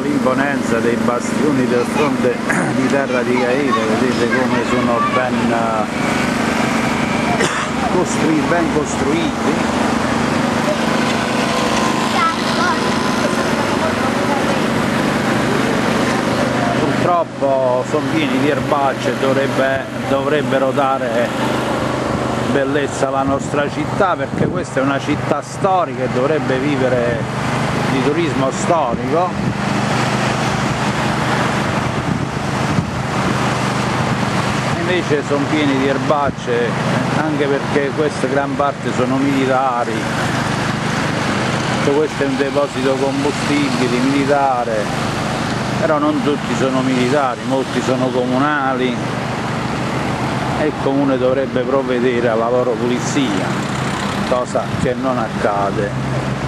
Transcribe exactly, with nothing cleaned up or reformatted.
l'imponenza dei bastioni del fronte di terra di Cairo, vedete come sono ben, costru ben costruiti. Purtroppo sono pieni di erbacce, dovrebbe, dovrebbero dare bellezza alla nostra città, perché questa è una città storica e dovrebbe vivere di turismo storico. Invece sono pieni di erbacce, anche perché queste gran parte sono militari. Questo è un deposito combustibili militare, però non tutti sono militari, molti sono comunali e il comune dovrebbe provvedere alla loro pulizia, cosa che non accade.